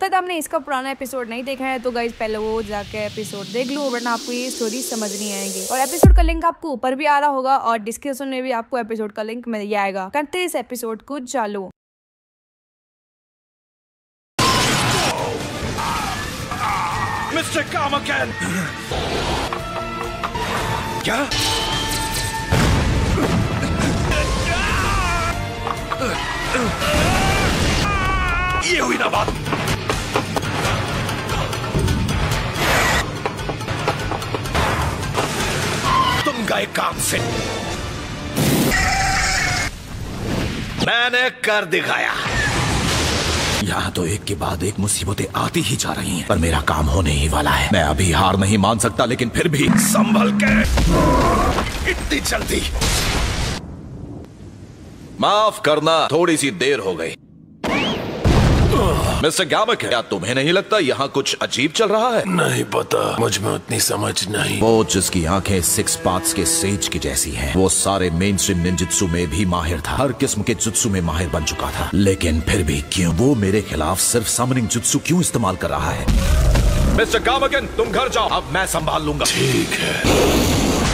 तक आपने इसका पुराना एपिसोड नहीं देखा है तो गाइज पहले वो जाके एपिसोड देख लो, वरना आपको ये स्टोरी समझ नहीं आएगी। और एपिसोड का लिंक आपको ऊपर भी आ रहा होगा और डिस्क्रिप्शन में भी आपको एपिसोड का लिंक मिल जाएगा। करते इस एपिसोड को चालू। मिस्टर कामकेन! क्या? ये हुई ना बात। तुम गए काम से, मैंने कर दिखाया। यहाँ तो एक के बाद एक मुसीबतें आती ही जा रही हैं, पर मेरा काम होने ही वाला है। मैं अभी हार नहीं मान सकता, लेकिन फिर भी संभल के। इतनी जल्दी माफ करना, थोड़ी सी देर हो गई। मिस्टर गामकेन, क्या तुम्हें नहीं लगता यहाँ कुछ अजीब चल रहा है? नहीं पता, मुझ में उतनी समझ नहीं। वो जिसकी आंखें 6 पार्ट्स के सेज की जैसी हैं, वो सारे मेन स्ट्रीम निंजुत्सु में भी माहिर था, हर किस्म के जुत्सु में माहिर बन चुका था। लेकिन फिर भी क्यों वो मेरे खिलाफ सिर्फ समनिंग जुत्सु क्यों इस्तेमाल कर रहा है? मिस्टर गामकेन, तुम घर जाओ, अब मैं संभाल लूंगा। ठीक है।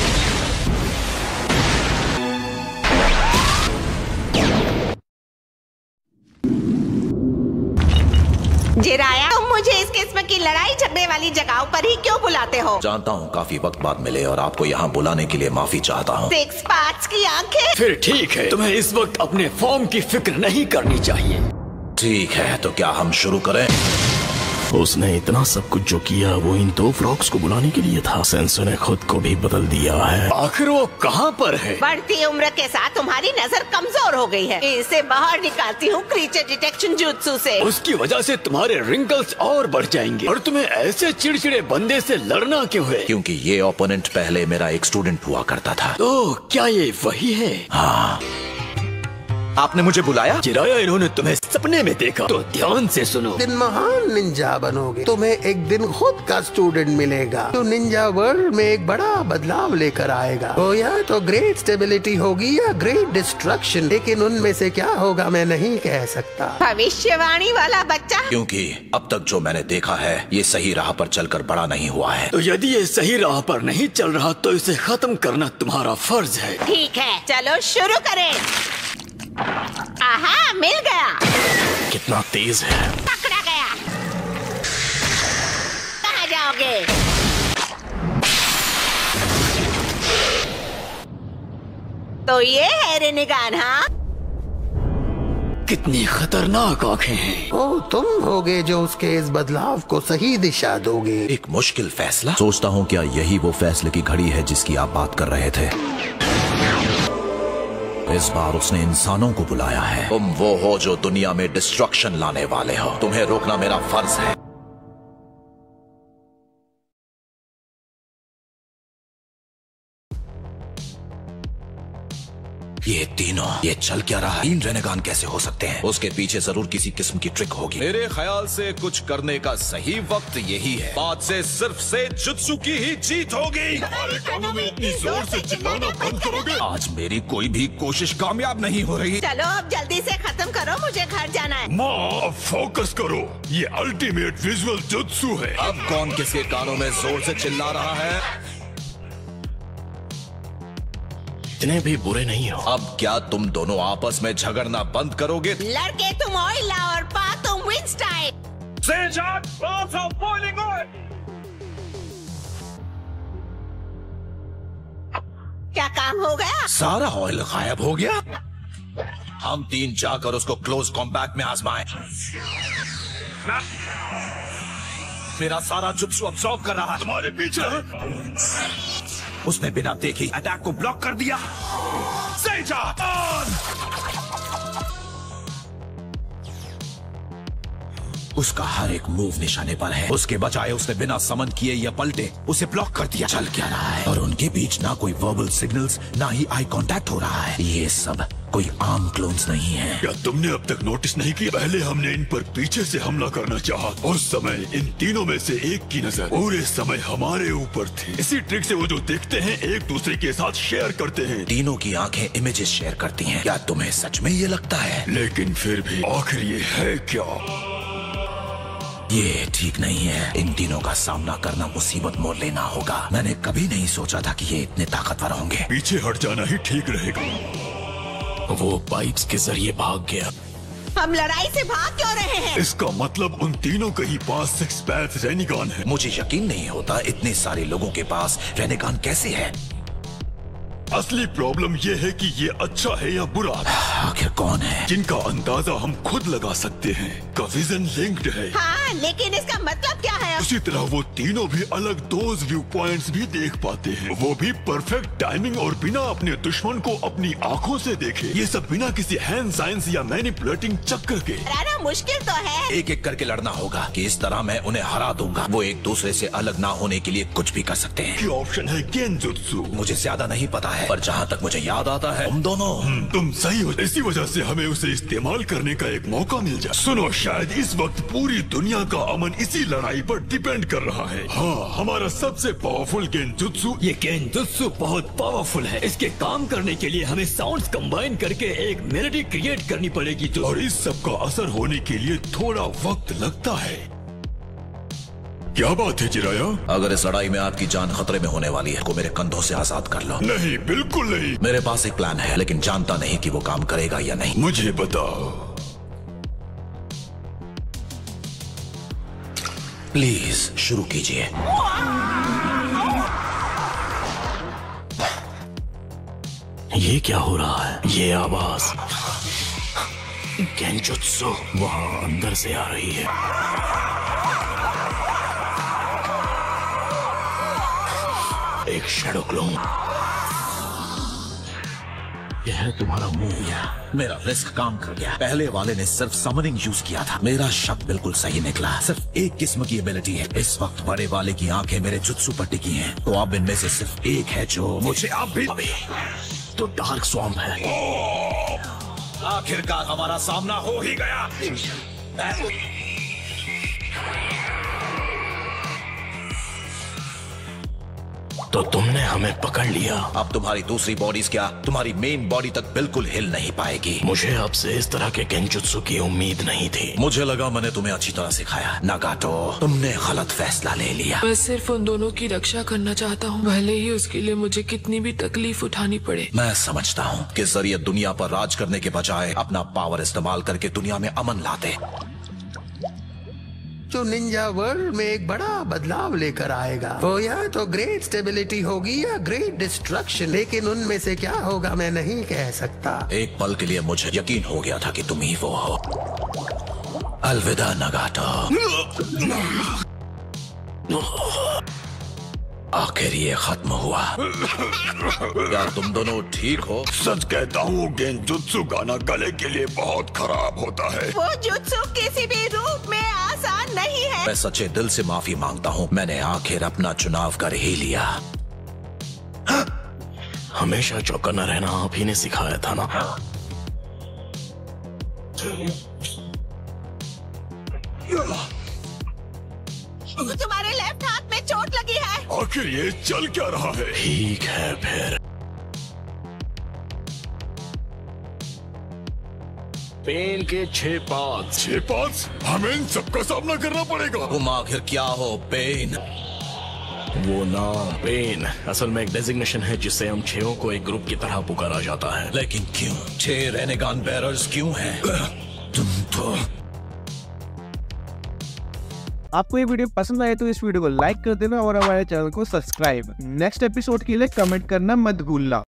जिराया, तुम मुझे इस किस्म की लड़ाई झगड़े वाली जगहों पर ही क्यों बुलाते हो? जानता हूँ काफी वक्त बाद मिले और आपको यहाँ बुलाने के लिए माफी चाहता हूँ। 6 पार्ट्स की आंखें। फिर ठीक है, तुम्हें इस वक्त अपने फॉर्म की फिक्र नहीं करनी चाहिए। ठीक है, तो क्या हम शुरू करें? उसने इतना सब कुछ जो किया वो इन 2 फ्रॉक्स को बुलाने के लिए था। सेंसो ने खुद को भी बदल दिया है। आखिर वो कहाँ पर है? बढ़ती उम्र के साथ तुम्हारी नजर कमजोर हो गई है। इसे बाहर निकालती हूँ क्रीचर डिटेक्शन जुत्सु से। उसकी वजह से तुम्हारे रिंकल्स और बढ़ जाएंगे। और तुम्हें ऐसे चिड़चिड़े बंदे से लड़ना क्यों है? क्योंकि ये ओपोनेंट पहले मेरा एक स्टूडेंट हुआ करता था। तो क्या ये वही है? हाँ, आपने मुझे बुलाया? जिराया, इन्होंने तुम्हें सपने में देखा, तो ध्यान से सुनो। दिन महान निंजा बनोगे, तुम्हें एक दिन खुद का स्टूडेंट मिलेगा जो निंजा वर्ल्ड में एक बड़ा बदलाव लेकर आएगा। वो या तो ग्रेट स्टेबिलिटी होगी या ग्रेट डिस्ट्रक्शन, लेकिन उनमें से क्या होगा मैं नहीं कह सकता। भविष्यवाणी वाला बच्चा। क्योंकि अब तक जो मैंने देखा है ये सही राह पर चलकर बड़ा नहीं हुआ है। तो यदि ये सही राह पर नहीं चल रहा तो इसे खत्म करना तुम्हारा फर्ज है। ठीक है, चलो शुरू करें। आहा, मिल गया। कितना तेज है। पकड़ा गया। कहाँ जाओगे? तो ये है रेनेगान, हाँ? कितनी खतरनाक आंखें हैं। ओ, तुम होगे जो उसके इस बदलाव को सही दिशा दोगे। एक मुश्किल फैसला। सोचता हूँ क्या यही वो फैसले की घड़ी है जिसकी आप बात कर रहे थे। इस बार उसने इंसानों को बुलाया है। तुम वो हो जो दुनिया में डिस्ट्रक्शन लाने वाले हो। तुम्हें रोकना मेरा फर्ज है। ये तीनों, ये चल क्या रहा है? 3 रेनेगान कैसे हो सकते हैं? उसके पीछे जरूर किसी किस्म की ट्रिक होगी। मेरे ख्याल से कुछ करने का सही वक्त यही है। बाद से सिर्फ से जुत्सु की ही जीत होगी। हमारे कानों में इतनी जोर से चिल्लाना बंद करोगे? आज मेरी कोई भी कोशिश कामयाब नहीं हो रही। चलो अब जल्दी से खत्म करो, मुझे घर जाना है। माँ, अब फोकस करो। ये अल्टीमेट विजुअल जुत्सु है। अब कौन किसके कानों में जोर से चिल्ला रहा है? इतने भी बुरे नहीं हो। अब क्या तुम दोनों आपस में झगड़ना बंद करोगे? लड़के तुम ऑयल लाओ और पा तुम विंस्टाइन। क्या काम हो गया? सारा ऑयल गायब हो गया। हम 3 जाकर उसको क्लोज कॉम्बैट में आजमाएं। मेरा सारा जुत्सु अब्सॉर्ब कर रहा है। तुम्हारे पीछे उसने बिना देखे अटैक को ब्लॉक कर दिया। सेजा ऑन! उसका हर एक मूव निशाने पर है। उसके बजाय उसने बिना समन किए या पलटे उसे ब्लॉक कर दिया। चल क्या रहा है? और उनके बीच ना कोई वर्बल सिग्नल्स, ना ही आई कांटेक्ट हो रहा है। ये सब कोई आम क्लोन्स नहीं है। क्या तुमने अब तक नोटिस नहीं किया? पहले हमने इन पर पीछे से हमला करना चाहा। उस समय इन तीनों में से एक की नजर पूरे समय हमारे ऊपर थी। इसी ट्रिक से वो जो देखते हैं एक दूसरे के साथ शेयर करते हैं। तीनों की आंखें इमेजेस शेयर करती हैं। क्या तुम्हें सच में ये लगता है? लेकिन फिर भी आखिर ये है क्या? ये ठीक नहीं है। इन तीनों का सामना करना मुसीबत मोल लेना होगा। मैंने कभी नहीं सोचा था कि ये इतने ताकतवर होंगे। पीछे हट जाना ही ठीक रहेगा। वो पाइप्स के जरिए भाग गया। हम लड़ाई से भाग क्यों रहे हैं? इसका मतलब उन तीनों के ही पास सिक्स पैथ रेनिगन है। मुझे यकीन नहीं होता इतने सारे लोगों के पास रेनेगन कैसे है। असली प्रॉब्लम ये है कि ये अच्छा है या बुरा, आखिर कौन है? जिनका अंदाजा हम खुद लगा सकते हैं। का विजन लिंक्ड है। हाँ, लेकिन इसका मतलब क्या है? उसी तरह वो तीनों भी अलग दोज व्यू पॉइंट्स भी देख पाते हैं, वो भी परफेक्ट टाइमिंग और बिना अपने दुश्मन को अपनी आंखों से देखे। ये सब बिना किसी हैंड साइंस या मैनिपुलेटिंग चक्कर के। हराना मुश्किल तो है। एक एक करके लड़ना होगा कि इस तरह मैं उन्हें हरा दूंगा। वो एक दूसरे से अलग ना होने के लिए कुछ भी कर सकते हैं। ये ऑप्शन है गेंजुत्सु। मुझे ज्यादा नहीं पता है, पर जहाँ तक मुझे याद आता है तुम दोनों तुम सही हो। इसी वजह से हमें उसे इस्तेमाल करने का एक मौका मिल जाए। सुनो, शायद इस वक्त पूरी दुनिया का अमन इसी लड़ाई पर डिपेंड कर रहा है। हाँ, हमारा सबसे पावरफुल गेंजुत्सु। ये गेंजुत्सु बहुत पावरफुल है। इसके काम करने के लिए हमें साउंड्स कंबाइन करके एक मेलोडी क्रिएट करनी पड़ेगी। तो और इस सब का असर होने के लिए थोड़ा वक्त लगता है। क्या बात है जिराया? अगर इस लड़ाई में आपकी जान खतरे में होने वाली है तो मेरे कंधों से आजाद कर लो। नहीं, बिल्कुल नहीं। मेरे पास एक प्लान है, लेकिन जानता नहीं कि वो काम करेगा या नहीं। मुझे बताओ। प्लीज शुरू कीजिए। ये क्या हो रहा है? ये आवाज गेंजुत्सु वहाँ अंदर से आ रही है। एक शैडो क्लोन। यह है तुम्हारा मुंह। मेरा रिस्क काम कर गया। पहले वाले ने सिर्फ समनिंग यूज किया था। मेरा शक बिल्कुल सही निकला। सिर्फ एक किस्म की एबिलिटी है। इस वक्त बड़े वाले की आंखें मेरे जुत्सु पर टिकी हैं, तो अब इनमें से सिर्फ एक है जो मुझे अभी तो डार्क स्वॉर्म है। आखिरकार हमारा सामना हो ही गया। तो तुमने हमें पकड़ लिया। अब तुम्हारी दूसरी बॉडीज क्या तुम्हारी मेन बॉडी तक बिल्कुल हिल नहीं पाएगी। मुझे आपसे इस तरह के गेंजुत्सु की उम्मीद नहीं थी। मुझे लगा मैंने तुम्हें अच्छी तरह सिखाया। नागाटो, तुमने गलत फैसला ले लिया। मैं सिर्फ उन दोनों की रक्षा करना चाहता हूँ, भले ही उसके लिए मुझे कितनी भी तकलीफ उठानी पड़े। मैं समझता हूँ कि जरिए दुनिया पर राज करने के बजाय अपना पावर इस्तेमाल करके दुनिया में अमन लाते, जो निंजा वर्ल्ड में एक बड़ा बदलाव लेकर आएगा। वो या तो ग्रेट स्टेबिलिटी होगी या ग्रेट डिस्ट्रक्शन, लेकिन उनमें से क्या होगा मैं नहीं कह सकता। एक पल के लिए मुझे यकीन हो गया था कि तुम ही वो हो। अलविदा नागाटो। आखिर ये खत्म हुआ। क्या तुम दोनों ठीक हो? सच कहता हूँ, गेंजुत्सु गाना गले के लिए बहुत खराब होता है। वो जुत्सु किसी भी रूप में आसान नहीं है। मैं सच्चे दिल से माफी मांगता हूँ। मैंने आखिर अपना चुनाव कर ही लिया। हमेशा चौकन्ना रहना आप ही ने सिखाया था ना। तुम्हारे लेफ्ट हाथ में चोट लगी है। आखिर ये चल क्या रहा है? ठीक है फिर। पेन के 6 पार्ट्स। 6 पार्ट्स? हमें इन सबका सामना करना पड़ेगा। तुम आखिर क्या हो पेन? वो नाम पेन असल में एक डेजिग्नेशन है जिससे हम 6 को एक ग्रुप की तरह पुकारा जाता है। लेकिन क्यों? 6 रेनेगन बेरर्स क्यों हैं? तुम तो आपको ये वीडियो पसंद आए तो इस वीडियो को लाइक कर देना और हमारे चैनल को सब्सक्राइब। नेक्स्ट एपिसोड के लिए कमेंट करना मत भूलना।